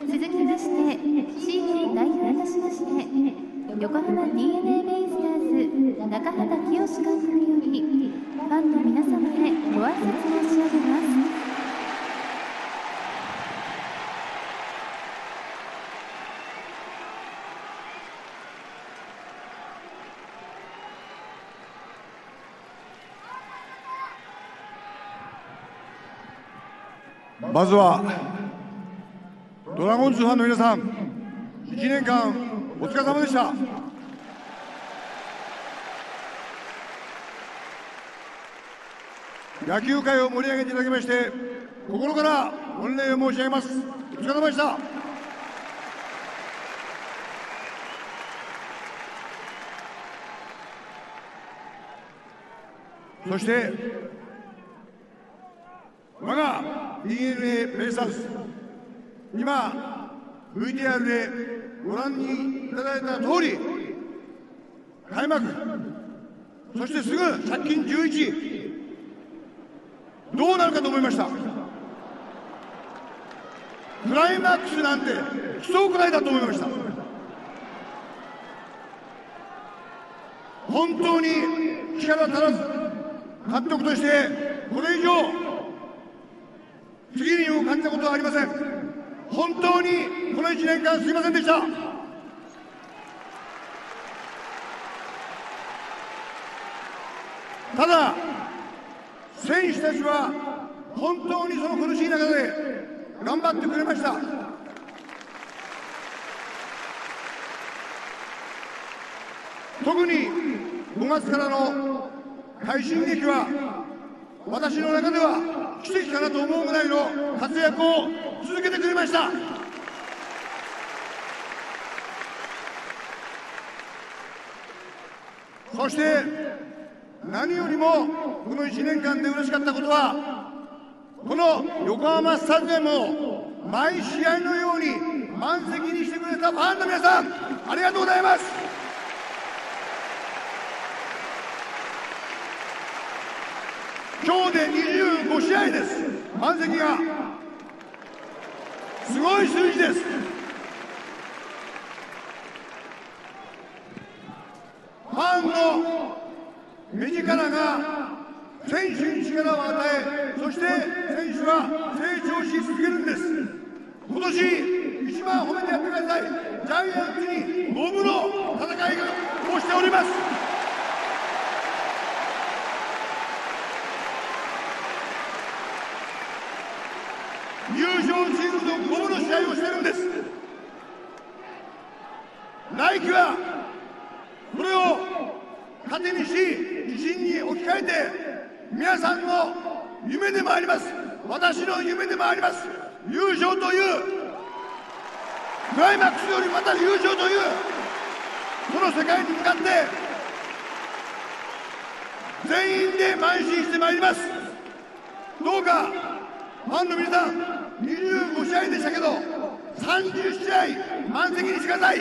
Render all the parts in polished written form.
続きまして、チームを代表いたしまして、横浜 DNA ベイスターズ中畑清監督よりファンの皆様へご挨拶申し上げます。 まずはドラゴンズファンの皆さん、1年間お疲れ様でした。野球界を盛り上げていただきまして心から御礼を申し上げます。お疲れ様でした。そして我が DNA ベイスターズ、今 VTR でご覧にいただいた通り、開幕、そしてすぐ借金11、どうなるかと思いました。クライマックスなんて奇想くらいだと思いました。本当に力足らず、監督としてこれ以上次にも感じたことはありません。本当にこの1年間すいませんでした。ただ選手たちは本当にその苦しい中で頑張ってくれました。特に5月からの快進撃は私の中では奇跡かなと思うぐらいの活躍を続けてくれました。そして何よりもこの1年間で嬉しかったことは、この横浜スタジアムを毎試合のように満席にしてくれたファンの皆さん、ありがとうございます。今日で25試合です。満席がすごい数字です。ファンの目力が選手に力を与え、そして選手は成長し続けるんです。今年一番褒めてやってください。ジャイアンツに五分の戦いをしております。優勝チームと五分の試合をしているんです。来季はこれを糧にし、自信に置き換えて、皆さんの夢でもあります、私の夢でもあります、優勝というクライマックスよりまた優勝というこの世界に向かって全員で邁進してまいります。どうかファンの皆さん、25試合でしたけど30試合満席にしてください。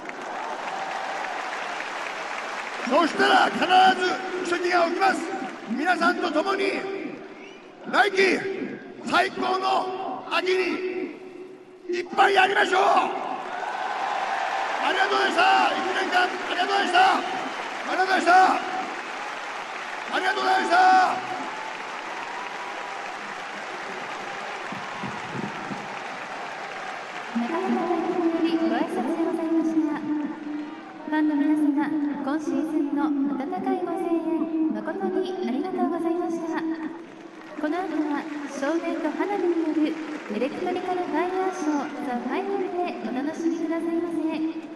そしたら必ず奇跡が起きます。皆さんと共に来季最高の秋にいっぱいやりましょう。ありがとうございました。1年間ありがとうございました。ありがとうございました。ありがとうございました。 中畑監督よりご挨拶でございました。ファンの皆様、今シーズンの温かいご声援、誠にありがとうございました。この後は正面と花火によるエレクトリカルファイヤーショーザ・ファイナルでお楽しみくださいませ。